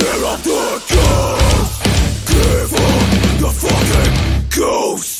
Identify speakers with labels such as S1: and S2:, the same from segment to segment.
S1: Fear of the ghost. Give up the fucking ghost.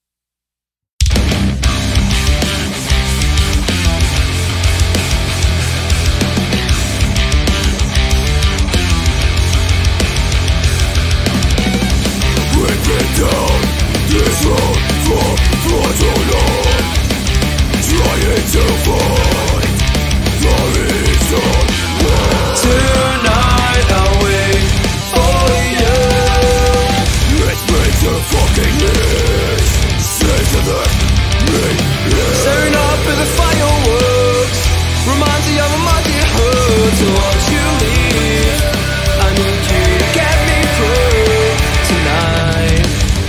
S1: We've been down this road for far too long, trying to find the reason why.
S2: Tonight I'll wait for you.
S1: It's been 2 fucking years since you left me here.
S2: Staring up at the fireworks reminds me of a monkey hood. To watch you leave, I need you to get me through tonight.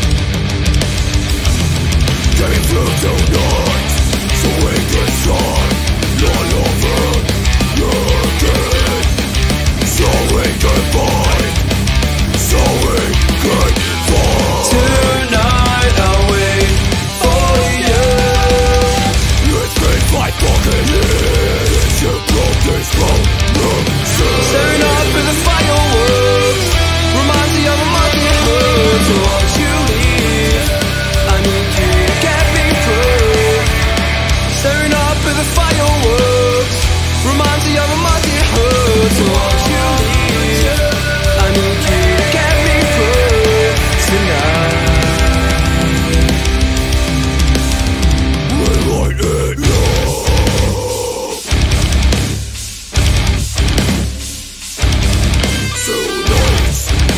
S1: Getting through tonight, so we can start all over again. So we can find, so we can find.
S2: Tonight I'll wait for you.
S1: It's been 5 fucking years since you broke this promise.
S2: Staring up at the fireworks reminds me of a monkey hood. To watch you leave, I need you to get me through. Staring up at the fireworks reminds me of a monkey hood. To watch you leave, I need you to get me through tonight.
S1: We light it up. Tonight.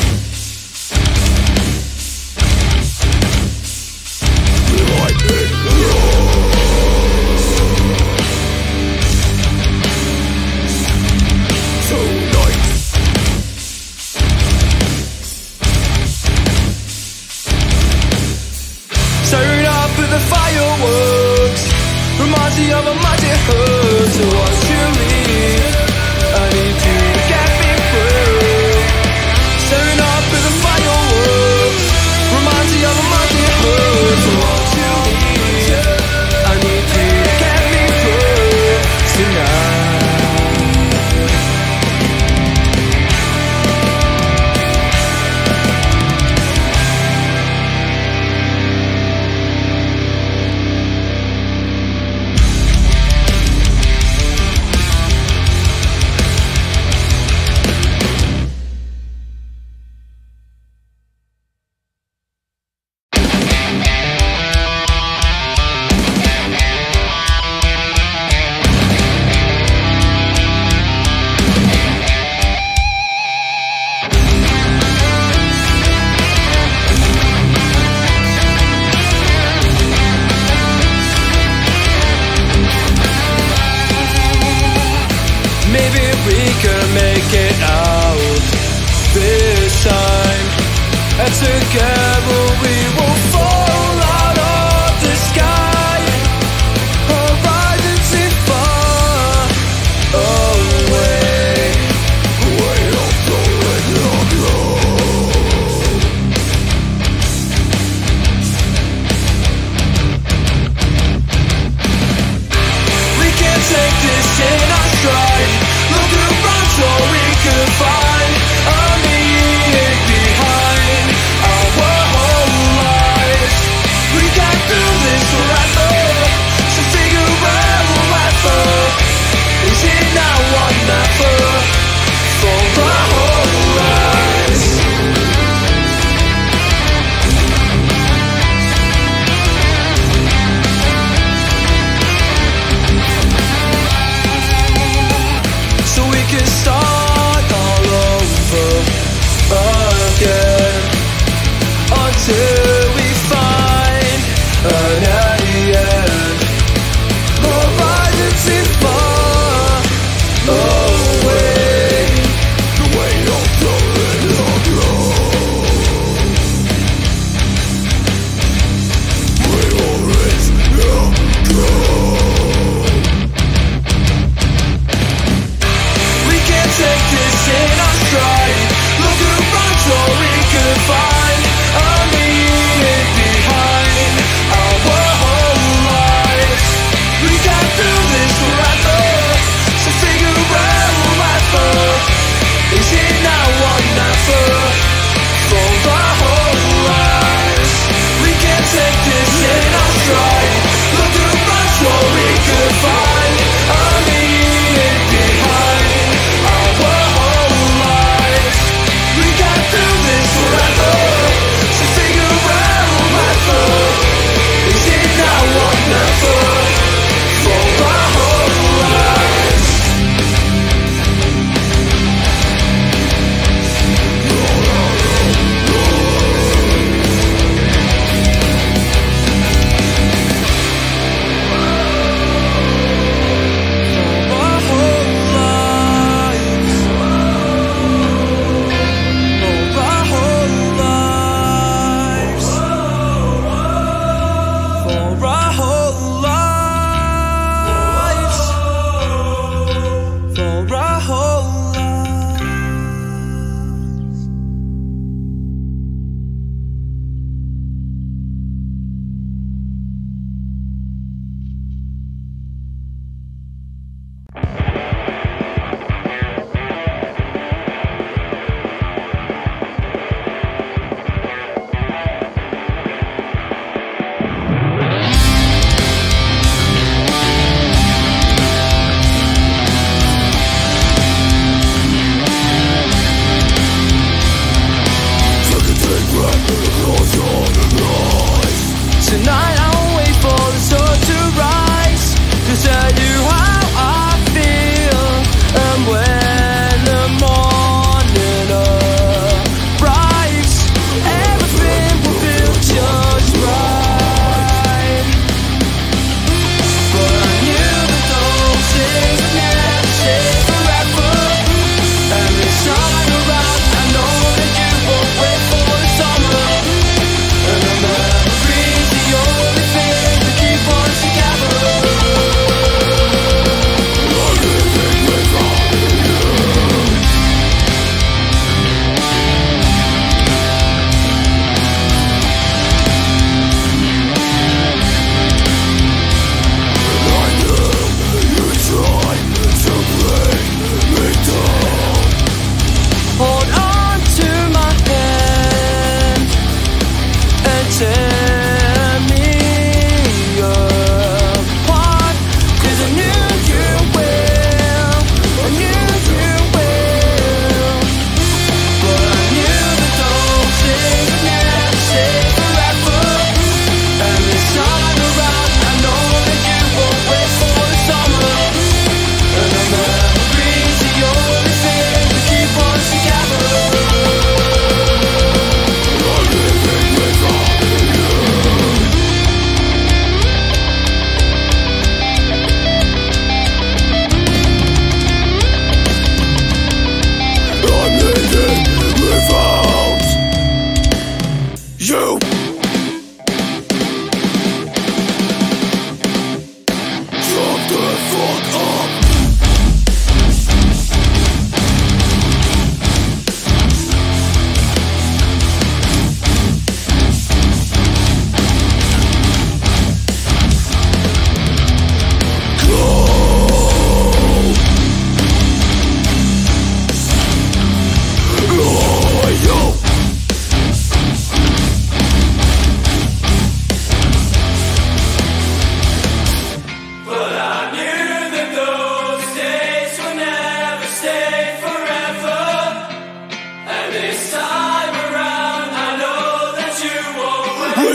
S1: We light it up. Tonight.
S2: Staring up at the fireworks reminds me of a magic hood. To watch you leave, I need you to get me through. Staring up at the fireworks reminds me of a magic hood. To watch you leave, I need you to get me through tonight. Maybe we can make it out this time, and together we will fall out of the sky. Horizons seem far away.
S1: Way up the window.
S2: We can't take this in our stride. Look around so we can find a meaning behind our whole lives. We can't do this forever, so figure out whatever is it now or never for our whole lives. So we can start all over again until we find an end. Horizons seem far away.
S1: The way of the window. We will reach the goal.
S2: We can't take this in our stride. Look around so we can find a meaning behind our whole lives. We can't do this forever, so figure out whatever is it now or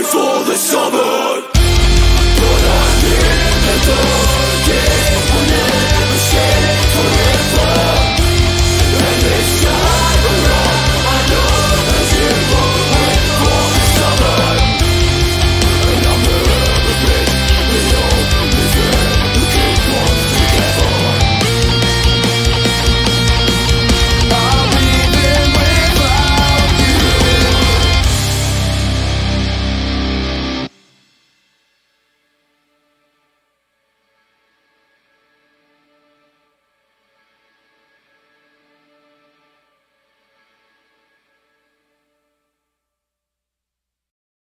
S1: for the summer.